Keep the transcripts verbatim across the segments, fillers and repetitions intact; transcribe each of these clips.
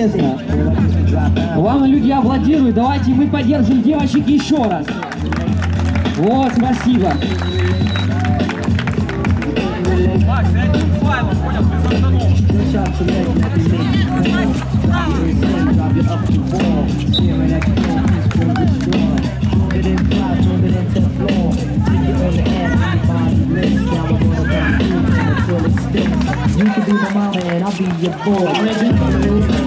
Главное, люди аплодируют. Давайте мы поддержим девочек еще раз. Вот, спасибо. Макс, я один файл, понял, без You can be my mama and I'll be your boy.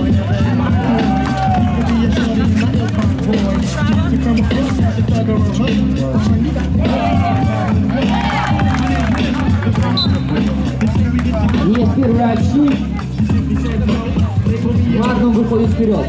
Есть первые очки. Магнум выходит вперед.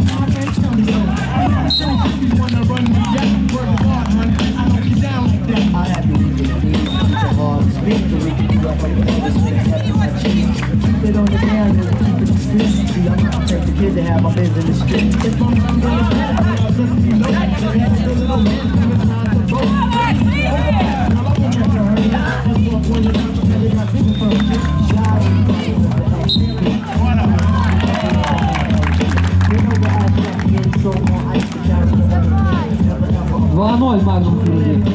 два ноль Магнум впереди.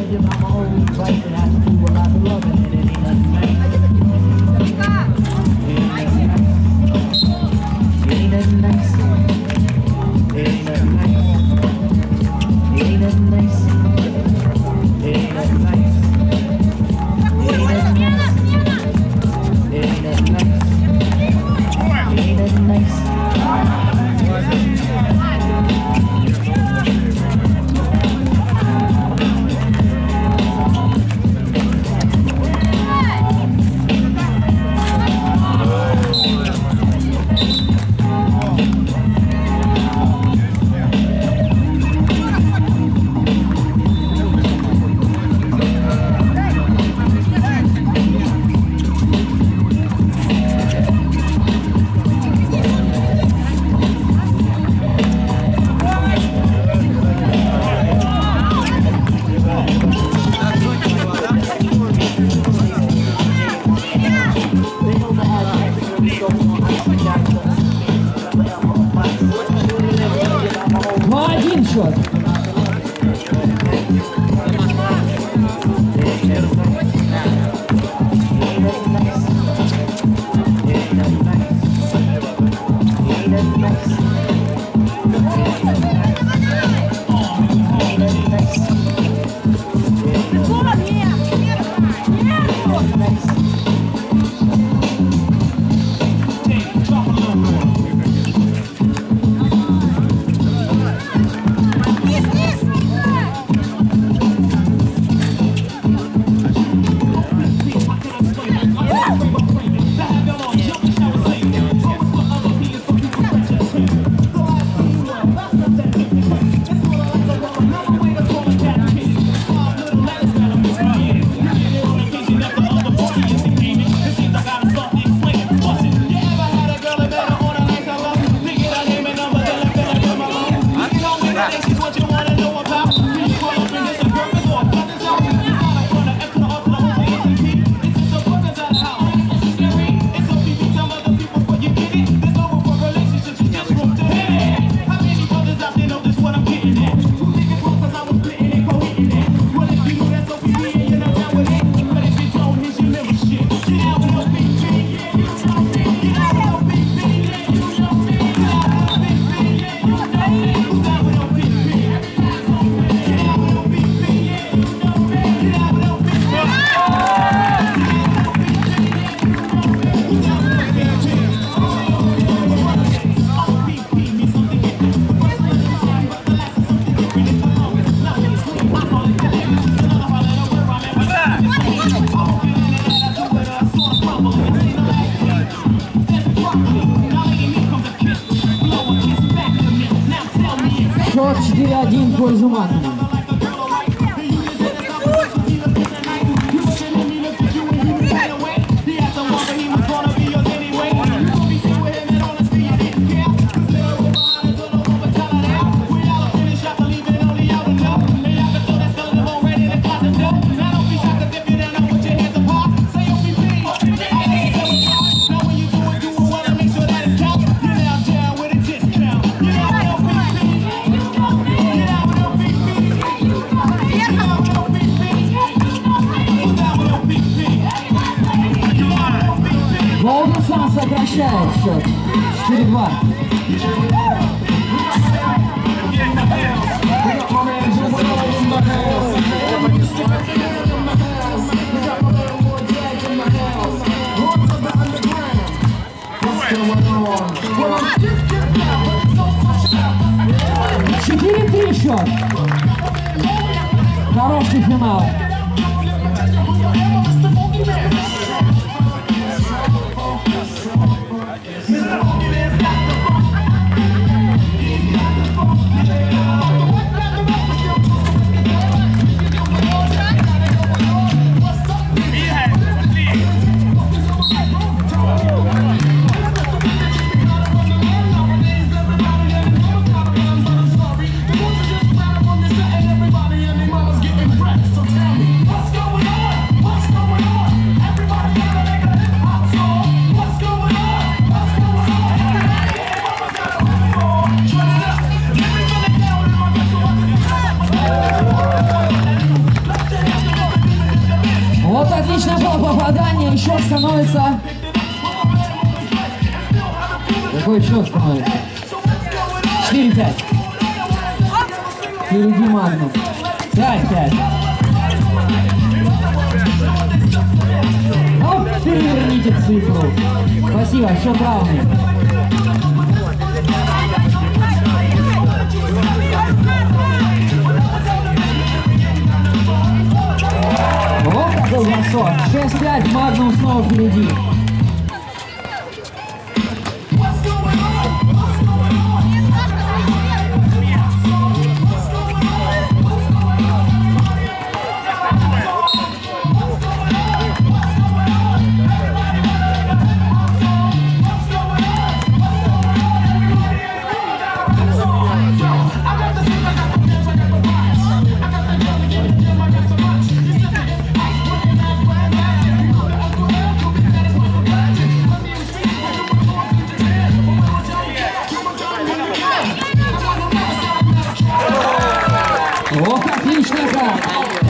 два один счет. Счет четыре один в пользу Магнума. Смещает счет. четыре-два. четыре-три счет. Хороший финал. Вот отличное было попадание, еще становится... Какой счет становится? четыре-пять. Впереди Магнум. пять-пять. Ну, переверните цифру. Спасибо, счет равный. Вот такой бросок. шесть-пять, Магнум снова впереди. Ох, отлично как!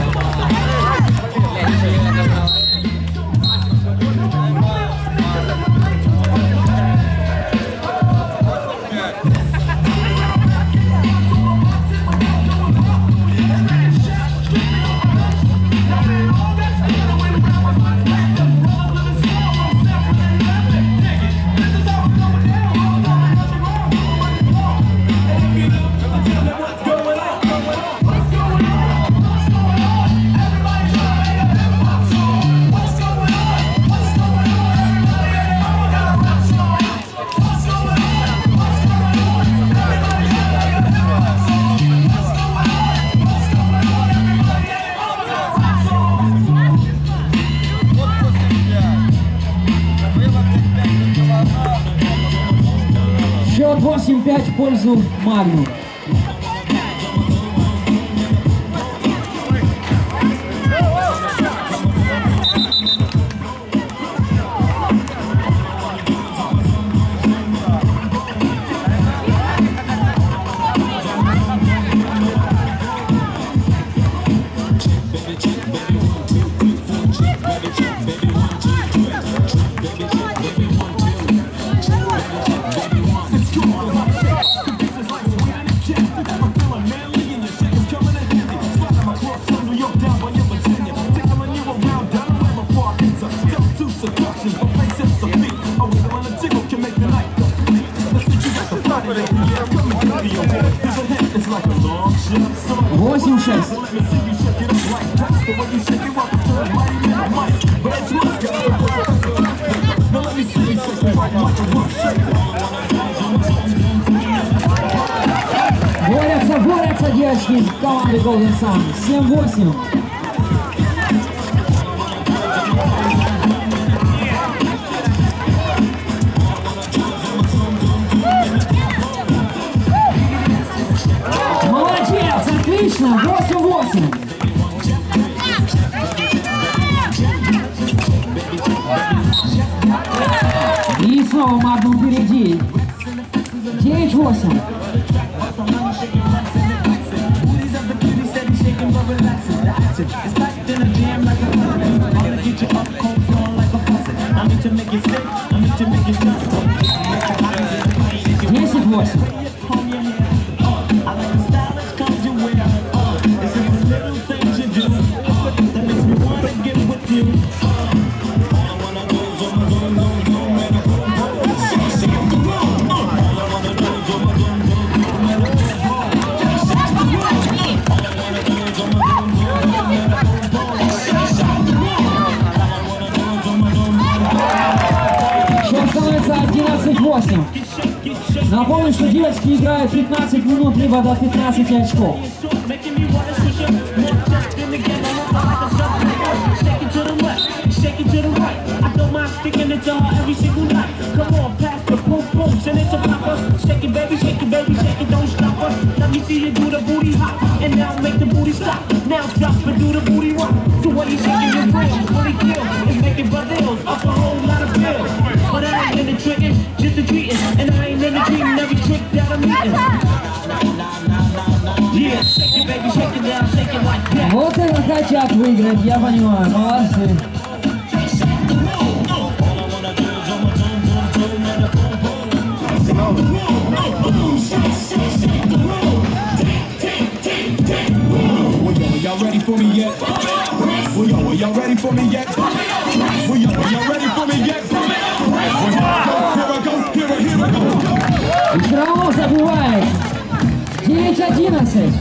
Счет восемь-пять в пользу Магнум. восемь-шесть. Борются, борются девочки из команды Golden Sun. семь-восемь. Молодец, отлично, восемь-восемь. И снова Магнум впереди. девять-восемь. I need to make it stick, I need to make it stop. восемь. одиннадцать восемь. Напомню, что девочки играют пятнадцать минут, либо до пятнадцати очков. Вот это хотят выиграть, я понимаю, молодцы. Y'all ready for me yet? Well, yo, are y'all ready for me yet? Well, yo, are y'all ready for me yet? Well, here I go, here I go, here I go. И все равно забивает. девять одиннадцать.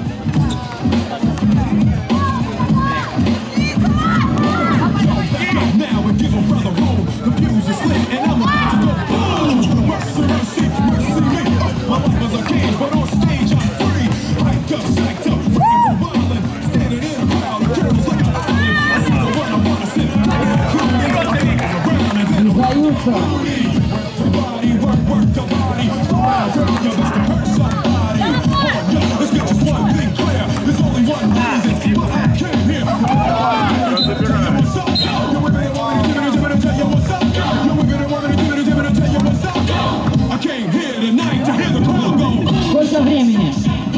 Now we give a brother room. The fuse is lit and I'm about to go boom. Mercy, mercy, mercy me. My life is a cage, but on stage I'm free. Hyped up, psyched up, ready for violence. Standing in a crowd, girls like an island. I see the one I wanna sit down and cool me. Around and then Сдаются. everybody work, work the body. Smile, turn your best to hurt somebody. Oh, yo, let's get just one thing clear. There's only one reason why I came here. What's up? Yo, we're gonna want me to do it, tell you what's up. Yo, we're gonna want me to do it, tell you what's up. I came here tonight to hear the crowd go. Сколько времени?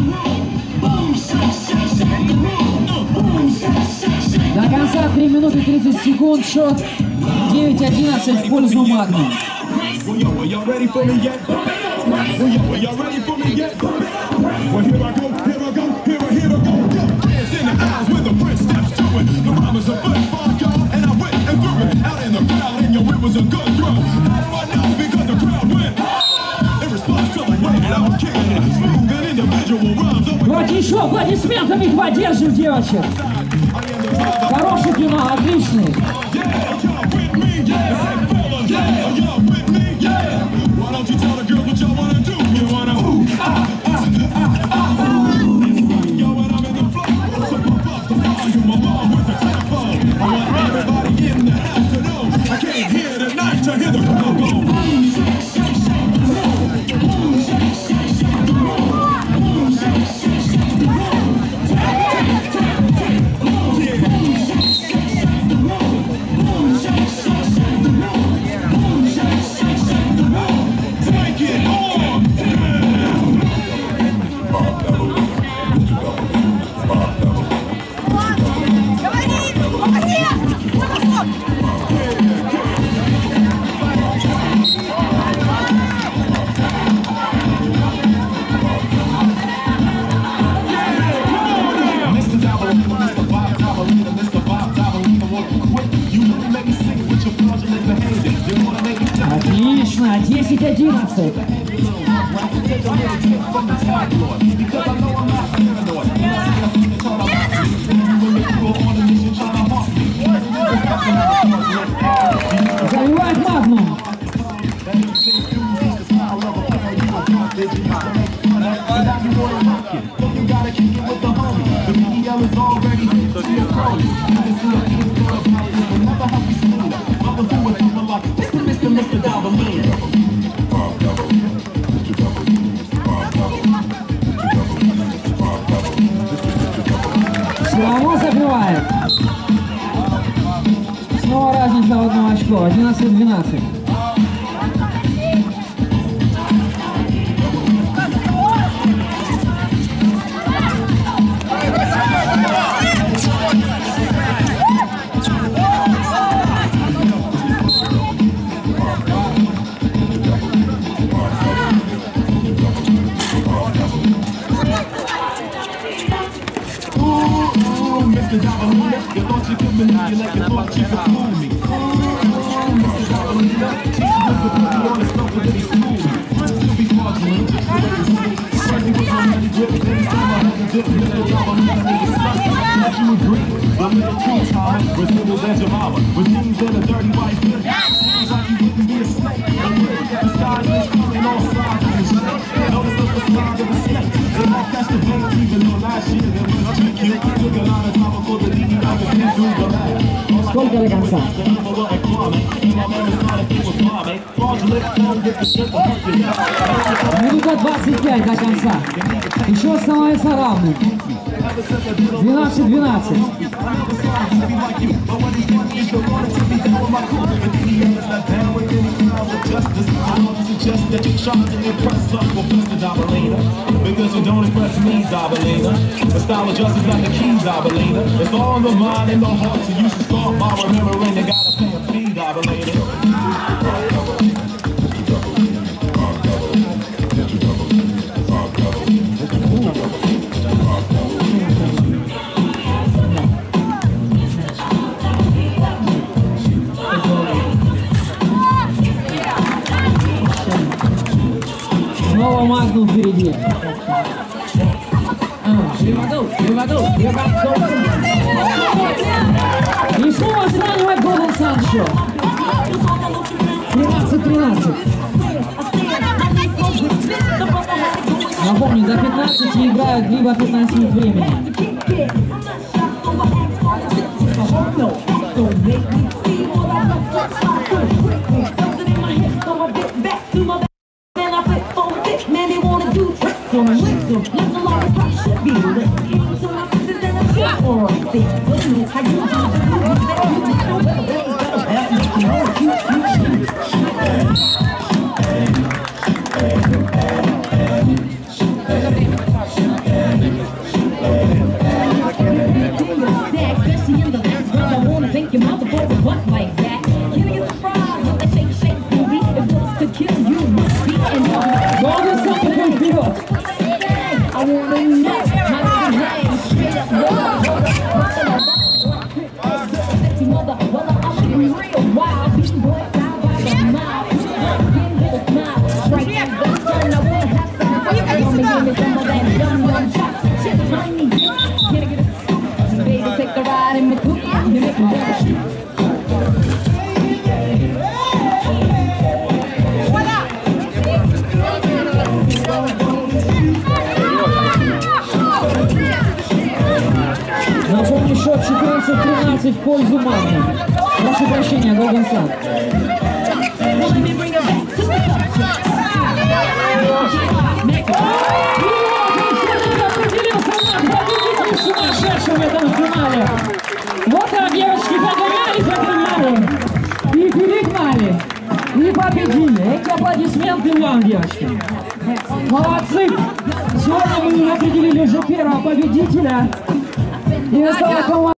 До конца три минуты тридцать секунд. Счет девять одиннадцать в пользу Магнум. Well, yo, are y'all ready for me yet? Well, yo, are y'all ready for me yet? Well, here I go, here I go, here I, here I go. Yo, dance in the house with the Prince steps to it. The rhyme is a foot five, y'all, and I went and threw it out in the crowd, and yo, it was a good throw. How do I know? Because the crowd went. In response to the way that I was kicking it, smooth and individual rhymes. Давайте еще аплодисментами поддержим девочек. Хороший финал, отличный. Yeah, y'all with me? Yeah, say fellas, yeah, y'all with me? Yeah. Why don't you tell the girls what y'all wanna do? You wanna ooh, ah, ah, ah, ah, ooh. Yo, when I'm in the flow, so pump up the volume along with the tempo. I want everybody in the house to know I came here tonight to hear the crowd go. Take it on! Mister Dabalina, Mister Bob Dabalina, Mister Bob Dabalina, won't you quit? You wanna make me sing with your fraudulent behavior. You wanna make me jump. Отлично, десять одиннадцать. Take a little tip from the tabloid, because I know I'm not paranoid. When I see a thing that's all about me, when you go on a mission trying to haunt me. Забивает Магнум. You gotta kick it with the homie. The P D L is already hit to your crony. You can see a kid throw a body, it will never help you sooner. I'ma do it people like Mister Mister Mister Dabalina. Все равно забивает. Снова разница в одно очко. одиннадцать двенадцать. Mister Dabalina, you thought you could manipulate, you thought you could fool me. Mister Dabalina, cheap was the put me on the stuff that he schooled me. Still be fraudulent, just the way you see. Friendly was my money grip, then he still had to dip. Mister Dabalina, nigga suck. Don't you agree? The little tree time was simple as your mama. With things in a dirty white good. Seems like you wouldn't be a snake. The skies is coming all sides of the snake. Notice the facade of the snake. They might catch the veins even though last year they were a trick you. Took a lot of time before the lead I was in through the lab. Сколько до конца? Минута двадцать пять до конца. Еще становится равным. двенадцать двенадцать. Because you don't impress me, Dabalina. The style of justice not the key, Dabalina. It's all in the mind and the heart, so you should start by remembering you gotta pay a fee, Dabalina. Снова Магнум впереди. И снова сравнивает Golden Sancho. тринадцать тринадцать. Напомню, до пятнадцати играют либо пятнадцать минут времени. Напомню, счет четырнадцать тринадцать в пользу Магнум. Прошу прощения, Golden Sun. Сумасшедший в этом финале. Вот так, девочки, погоняли, погоняли. И перегнали. И победили. Эти аплодисменты вам, девочки. Молодцы. Сегодня мы определили уже первого победителя. И осталась команда.